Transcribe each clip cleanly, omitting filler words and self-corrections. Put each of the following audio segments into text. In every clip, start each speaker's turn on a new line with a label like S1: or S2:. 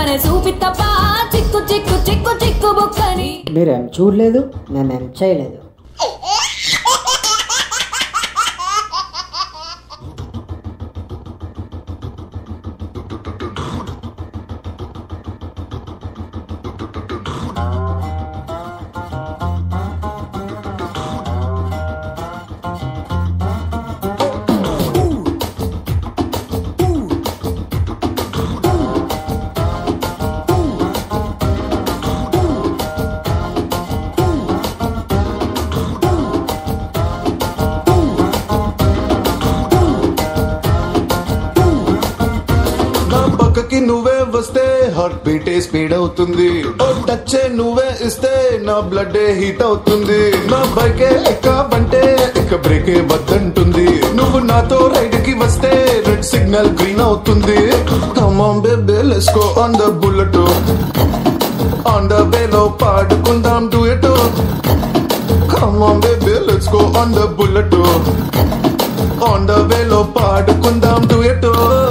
S1: దునియానే చూపిత్తప్ప చిక్కు చిక్కు చిక్కు చిక్కు బుక్కని.
S2: మీరేం చూడలేదు, నేనేం చేయలేదు.
S3: పక్కకి నువ్వే వస్తే హార్ట్ బీటే స్పీడ్ అవుతుంది. ఓ టచ్ నువ్వే ఇస్తే నా బ్లడ్ హీట్ అవుతుంది. నా బైకే ఎక్కాబంటే ఇక బ్రేకే వద్దంటుంది. నువ్వు నాతో రైడ్ కి వస్తే రెడ్ సిగ్నల్ గ్రీన్ అవుతుంది. Come on baby let's go on the bullet, on the వేలో పాడుకుందాం duet. Come on baby let's go on the bullet, on the వేలో పాడుకుందాం డ్యూయెట్.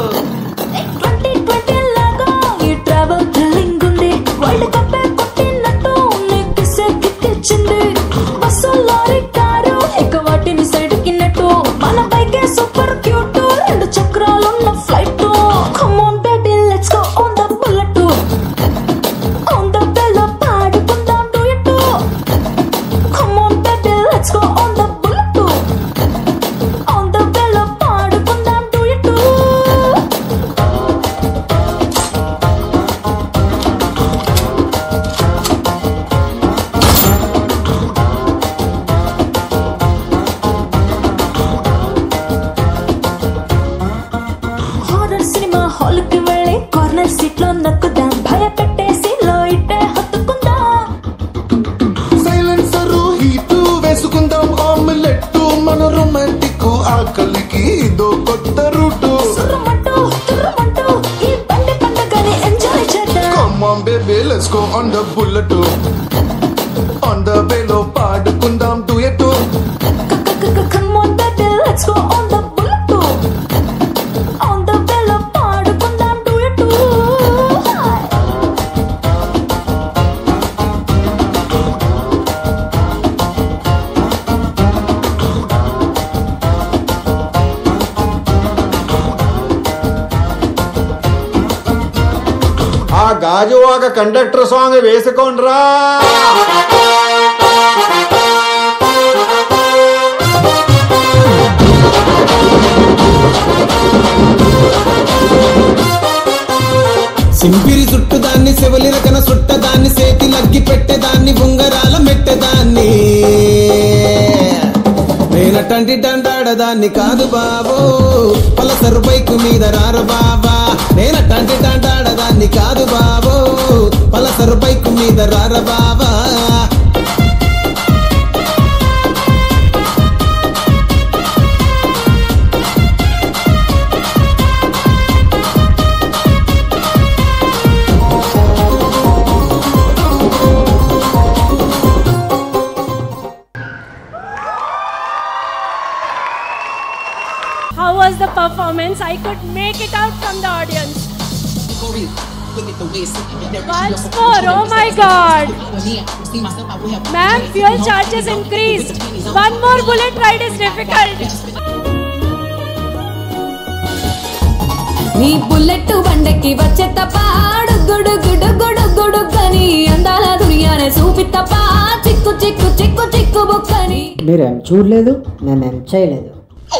S3: ఆకలికి ఇదో కొత్త route. Come on baby let's go on the bullet, on the వేలో పాడుకుందాం డ్యూయెట్.
S1: Come on baby let's go on the bullet, on the వేలో పాడుకుందాం duet.
S4: ఆ గాజువాక కండక్టర్ సాంగ్ వేసుకోండ్రా.
S5: సింపిరి చుట్టుదాన్ని శివలి రకన చుట్టదాన్ని సేతి లగ్గి పెట్టేదాన్ని ఉంగరాల మెట్టేదాన్ని నేనటంటి డండాడదాన్ని కాదు బాబో పలసరు బైకు మీద రారు బాబా. నేనటంటి డండాడదాన్ని కాదు బాబో పలసరు బైకు మీద రారు బాబా.
S6: How was the performance? I could make it out from the audience. Once more, oh my God. Ma'am, fuel charges increased. One more bullet ride is difficult.
S1: నీ bullet బండెక్కి వచ్చే తప్ప గుడు గుడు గుడు గుడు కని అందాల దునియానే చూపిత్తప్ప చిక్కు చిక్కు చిక్కు చిక్కు బుక్కని.
S2: మీరేం చూడలేదు, నేనేం చేయలేదు.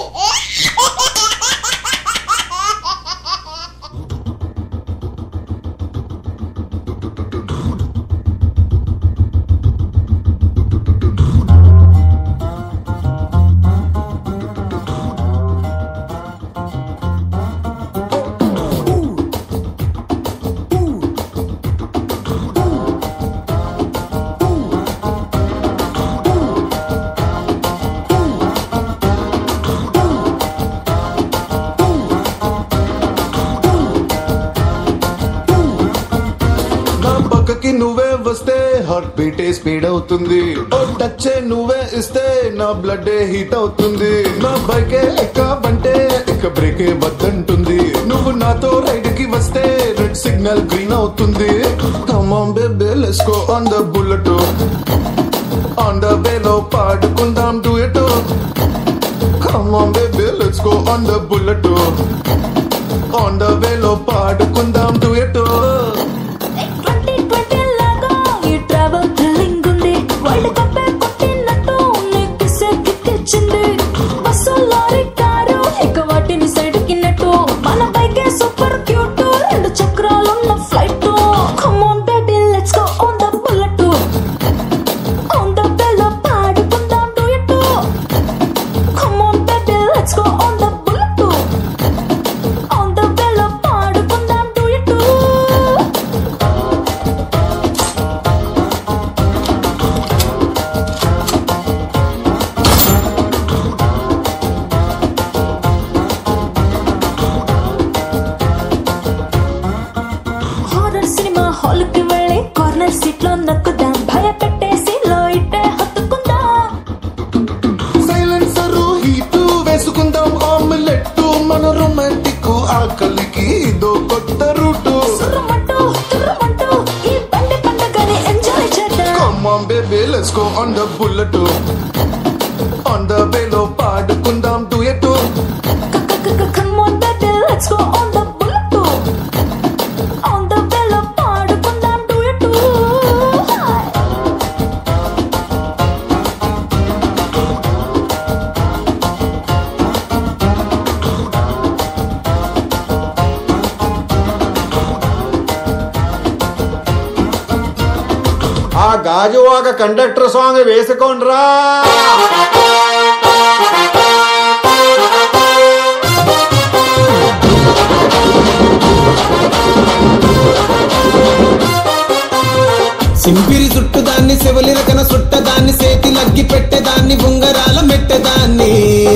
S3: పక్కకి నువ్వే వస్తే హార్ట్ బీటే స్పీడ్ అవుతుంది. ఓ టచ్ నువ్వే ఇస్తే నా బ్లడ్ హీట్ అవుతుంది. నా బైకే ఎక్కాబంటే ఇక బ్రేకే వద్దంటుంది. నువ్వు నాతో రైడ్ కి వస్తే రెడ్ సిగ్నల్ సిగ్నల్ గ్రీన్ అవుతుంది. Come on baby let's go on the bullet. On the way లో పాడుకుందాం duet. Come on baby let's go on the bullet. On the way లో పాడుకుందాం duet.
S1: 2020 లాగా ఈ ట్రావెల్ థ్రిల్లింగ్ ఉంది. వరల్డ్ కప్ కొట్టినట్టు నీకు సెక్కిచ్చింది. బస్సు లారీ కారు ఇక వాటిని సైడ్ కిన్నట్టు మన బైకే సూపర్ క్యూట్. రెండు చక్రాలున్న flight. Come on baby let's go on the bullet. On the way లో పాడుకుందాం duet. Come on baby let's go on the bullet. On the way లో పాడుకుందాం duet. హారర్ సినిమా హాల్ కి వెళ్ళి corner seat లో నక్కుదాం. భయపెట్టేసి లో ఇట్టే హత్తుకుందాం.
S3: సైలెన్సర్ హీట్ వేసుకుందాం. ఆమ్లెట్ మన రొమాంటిక్ ఆకలికి ఇదో కొత్త రూటు.
S1: సుర్రుమంటూ తుర్రుమంటూ ఈ బండి పండుగని ఎంజాయ్ చేద్దాం.
S3: Come on baby let's go on the bullet. On the way లో పాడుకుందాం duet.
S1: Come on baby let's go on the bullet. On the way లో పాడుకుందాం duet.
S4: ఆ గాజువాక కండక్టర్ సాంగ్ వేసుకోండ్రా.
S5: సింపిరి చుట్టుదాన్ని శివలి రకన చుట్టదాన్ని సేతి లగ్గి పెట్టేదాన్ని ఉంగరాల మెట్టేదాన్ని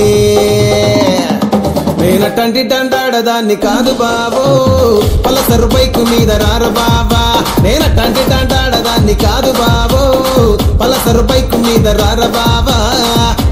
S5: నేనటంటి డండాడదాన్ని కాదు బాబో పలసరు బైకు మీద రారు బాబా. నేనటంటి డండాడదాన్ని కాదు బాబో పలసరు బైకు మీద రారు బాబా.